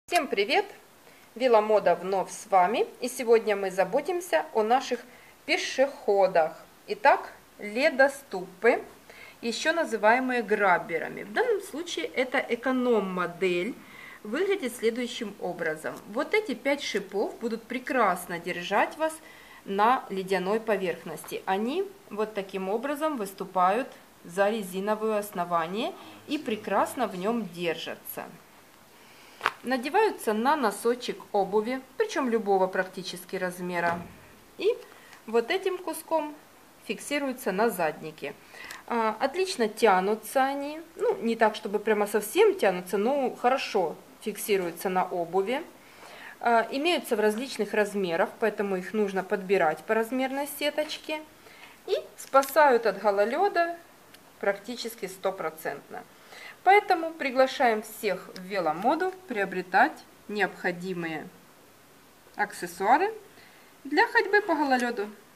Всем привет! Веломода вновь с вами, и сегодня мы заботимся о наших пешеходах. Итак, ледоступы, еще называемые грабберами. В данном случае это эконом-модель, выглядит следующим образом. Вот эти 5 шипов будут прекрасно держать вас на ледяной поверхности. Они вот таким образом выступают за резиновое основание и прекрасно в нем держатся. Надеваются на носочек обуви, причем любого практически размера. И вот этим куском фиксируются на заднике. Отлично тянутся они, ну не так, чтобы прямо совсем тянутся, но хорошо фиксируются на обуви. Имеются в различных размерах, поэтому их нужно подбирать по размерной сеточке. И спасают от гололеда практически 100%. Поэтому приглашаем всех в веломоду приобретать необходимые аксессуары для ходьбы по гололеду.